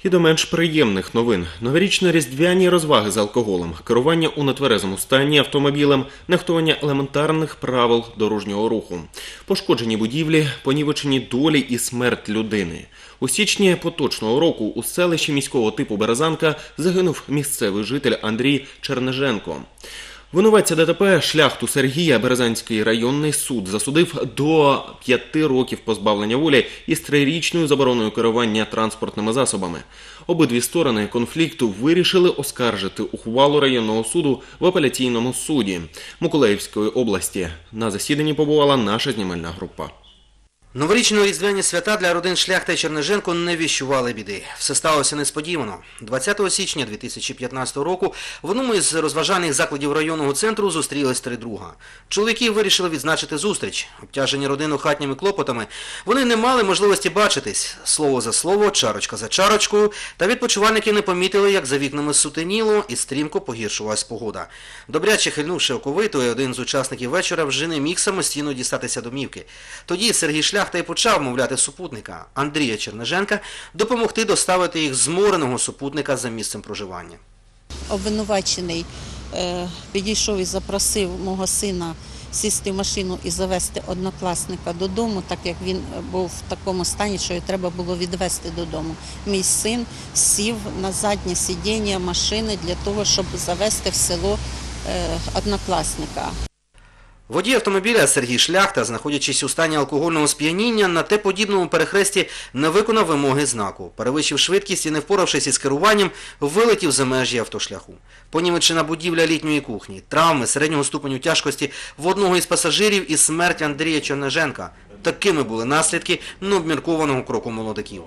І до менш приємних новин. Новорічно-різдвяні розваги з алкоголем, керування у нетверезому стані автомобілем, нехтування елементарних правил дорожнього руху, пошкоджені будівлі, понівечені долі і смерть людини. У січні поточного року у селищі міського типу Березанка загинув місцевий житель Андрій Чернеженко. Винуватця ДТП Шляхту Сергія Березанський районний суд засудив до 5 років позбавлення волі із 3-річною забороною керування транспортними засобами. Обидві сторони конфлікту вирішили оскаржити ухвалу районного суду в апеляційному суді Миколаївської області. На засіданні побувала наша знімальна група. Новорічно-різдвяні свята для родин Шляхта і Чернеженко не віщували біди. Все сталося несподівано. 20 січня 2015 року в одному із розважальних закладів районного центру зустрілись три друга. Чоловіки вирішили відзначити зустріч. Обтяжені родину хатніми клопотами, вони не мали можливості бачитись. Слово за слово, чарочка за чарочкою. Та відпочивальники не помітили, як за вікнами сутеніло і стрімко погіршувалась погода. Добряче хильнувши оковитою, один з учасників вечора вже не міг самостійно дістатися домівки. Тоді Сергій Шляхта і почав мовляти супутника Андрія Чернеженка допомогти доставити їх змореного супутника за місцем проживання. Обвинувачений підійшов і запросив мого сина сісти в машину і завести однокласника додому, так як він був в такому стані, що його треба було відвезти додому. Мій син сів на заднє сидіння машини для того, щоб завести в село однокласника. Водій автомобіля Сергій Шляхта, знаходячись у стані алкогольного сп'яніння, на Т-подібному перехресті не виконав вимоги знаку. Перевищив швидкість і, не впоравшись із керуванням, вилетів за межі автошляху. Понівечена будівля літньої кухні, травми середнього ступеню тяжкості в одного із пасажирів і смерть Андрія Чернеженка. Такими були наслідки необміркованого кроку молодиків.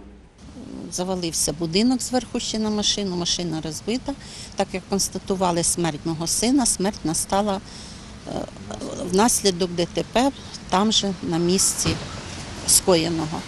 Завалився будинок зверху ще на машину, машина розбита. Так як констатували смерть мого сина, смерть настала внаслідок ДТП там же на місці скоєного.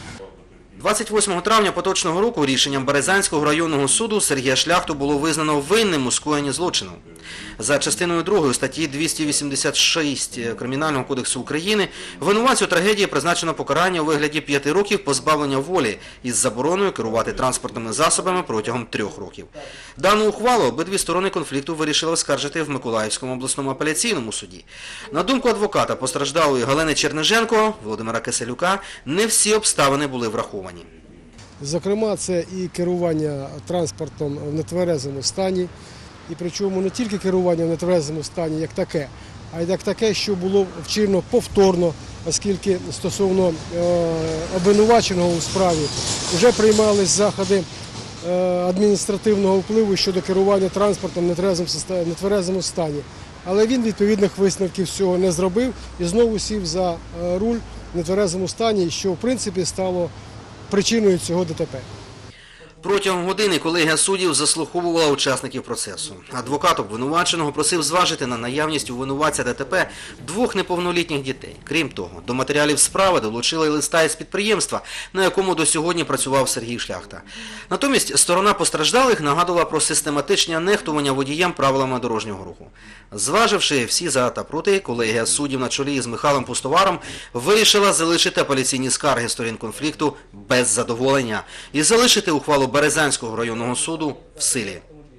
28 травня поточного року рішенням Березанського районного суду Сергія Шляхту було визнано винним у скоєнні злочину. За частиною 2 статті 286 Кримінального кодексу України винуватцю трагедії призначено покарання у вигляді 5 років позбавлення волі із забороною керувати транспортними засобами протягом 3 років. Дану ухвалу обидві сторони конфлікту вирішили оскаржити в Миколаївському обласному апеляційному суді. На думку адвоката постраждалої Галини Чернеженко, Володимира Киселюка, не всі обставини були враховані. Зокрема, це і керування транспортом в нетверезому стані, і причому не тільки керування в нетверезому стані як таке, а й як таке, що було вчинено повторно, оскільки стосовно обвинуваченого у справі вже приймались заходи адміністративного впливу щодо керування транспортом в нетверезому стані. Але він відповідних висновків з цього не зробив і знову сів за руль в нетверезому стані, що в принципі стало причиною цього ДТП. Протягом години колегія суддів заслуховувала учасників процесу. Адвокат обвинуваченого просив зважити на наявність у винуватця ДТП 2 неповнолітніх дітей. Крім того, до матеріалів справи долучили листа із підприємства, на якому до сьогодні працював Сергій Шляхта. Натомість сторона постраждалих нагадувала про систематичне нехтування водіям правилами дорожнього руху. Зваживши всі за та проти, колегія суддів на чолі з Михайлом Пустоваром вирішила залишити апеляційні скарги сторін конфлікту без задоволення і залишити ухвалу Березанського районного суду в силі.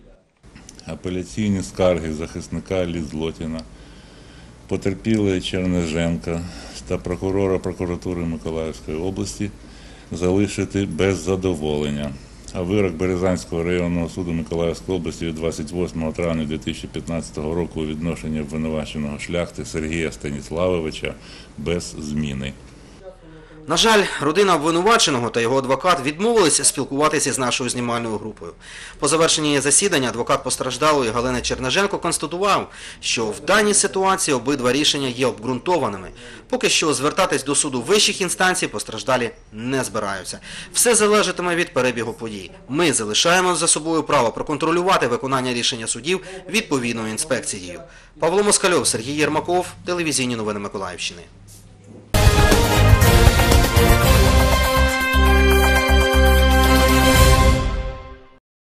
Апеляційні скарги захисника Лізлотіна, потерпілої Чернеженка та прокурора прокуратури Миколаївської області залишити без задоволення. А вирок Березанського районного суду Миколаївської області від 28 травня 2015 року у відношенні обвинуваченого Шляхти Сергія Станіславовича без зміни. На жаль, родина обвинуваченого та його адвокат відмовилися спілкуватися з нашою знімальною групою. По завершенні засідання адвокат постраждалої Галини Чернеженко констатував, що в даній ситуації обидва рішення є обґрунтованими. Поки що звертатись до суду вищих інстанцій постраждалі не збираються. Все залежатиме від перебігу подій. Ми залишаємо за собою право проконтролювати виконання рішення судів відповідною інспекцією. Павло Москальов, Сергій Єрмаков, телевізійні новини Миколаївщини.